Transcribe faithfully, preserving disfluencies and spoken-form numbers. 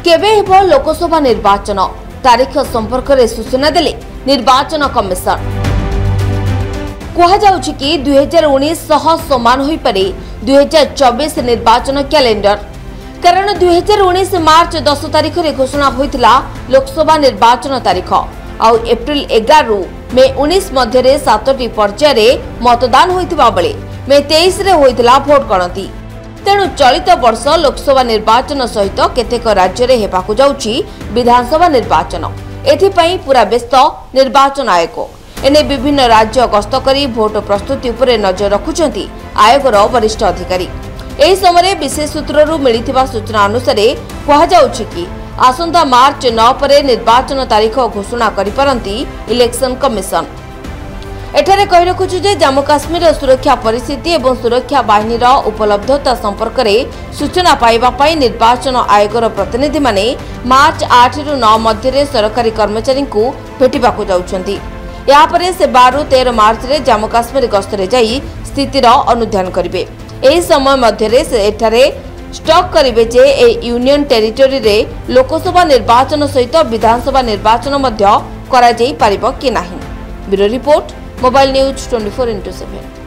केबे हेबो लोकसभा निर्वाचन तारीख संपर्क में सूचना देले निर्वाचन कमिशन। कहा जाउछि कि दुई हजार उन्नीस सह समान होई पारे दुई हजार चौबीस निर्वाचन कैलेंडर, कारण दुई हजार उन्नीस मार्च दस तारीख रे घोषणा होइतिला लोकसभा निर्वाचन तारीख आउ एप्रिल एगार रु मे उन्नीस मध्य सातटी पर्याय मतदान होइतिबा बेले मे तेईस रे होइतिला भोट गणति। तेणु चलित वर्ष लोकसभा निर्वाचन सहित केतेक राज्य रे हेबाकु जाउछि विधानसभा निर्वाचन। एथिपई पूरा व्यस्त निर्वाचन आयोग एने विभिन्न राज्य गस्त करी भोट प्रस्तुति उपरे नजर रखुछंती आयोगर वरिष्ठ अधिकारी। एही समय विशेष सूत्ररू मिलिथिबा सूचना अनुसार कहा जाउछि कि आसंता मार्च नौ परे निर्वाचन तारीख घोषणा करि पारंती इलेक्शन कमिशन। एठारे कहि रखुछु जे जम्मू काश्मीर सुरक्षा परिस्थिति एवं सुरक्षा बाहिनी उपलब्धता संपर्क में सूचना पाइबा पई निर्वाचन आयोगर प्रतिनिधि माने मार्च आठ रु नौ मध्य सरकारी कर्मचारी को भेटिबाकु जाउछंती। या परे से बारह रु तेरह मार्च रे जम्मू काश्मीर गस्तरे जाई स्थितिर अनुध्यान करिवे। एही समय मध्य से एठारे स्टॉक करिवे जे ए यूनियन टेरिटोरी रे लोकसभा निर्वाचन सहित विधानसभा निर्वाचन मध्य करा जाई पारिबो कि नाही। ब्यूरो रिपोर्ट मोबाइल न्यूज चौबीस इंटू सात।